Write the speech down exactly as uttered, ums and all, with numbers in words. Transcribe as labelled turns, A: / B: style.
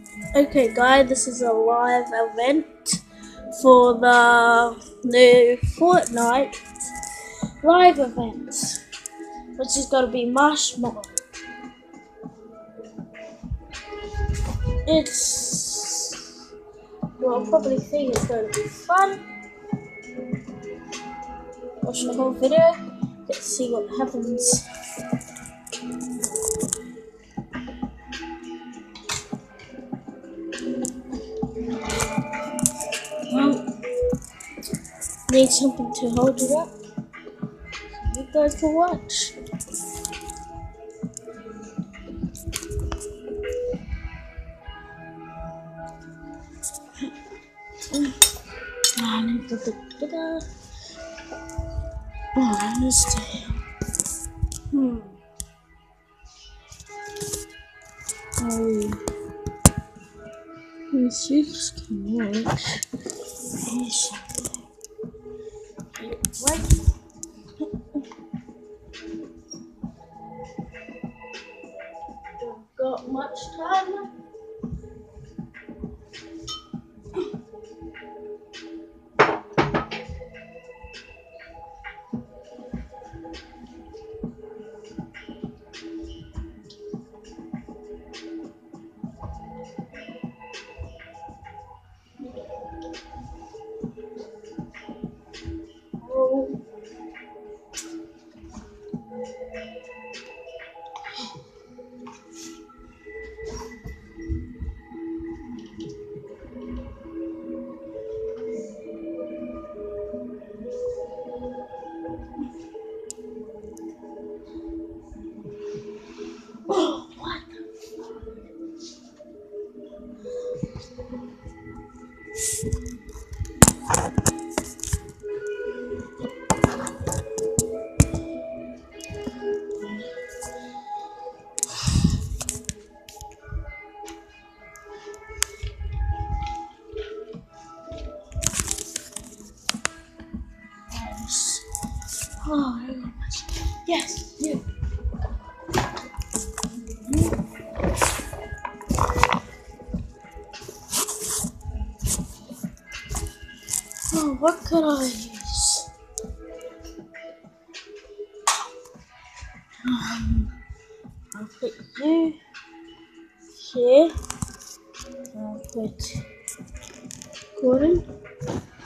A: Okay guys, this is a live event for the new Fortnite live event, which is going to be Marshmallow. It's, you'll probably think it's going to be fun. Watch the whole video, let's see what happens. Well, need something to hold it up so you guys can watch. I need to put it up. Oh, I understand. Hmm. Oh. This is connect. Yes. What? Don't got much time. Oh. Oh, what? Yes. Oh, I love it. Yes, you. Oh, what could I use? Um, I'll put you here. I'll put Gordon